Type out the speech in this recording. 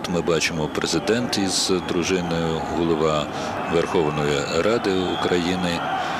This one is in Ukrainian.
Тут ми бачимо президент із дружиною, голова Верховної Ради України.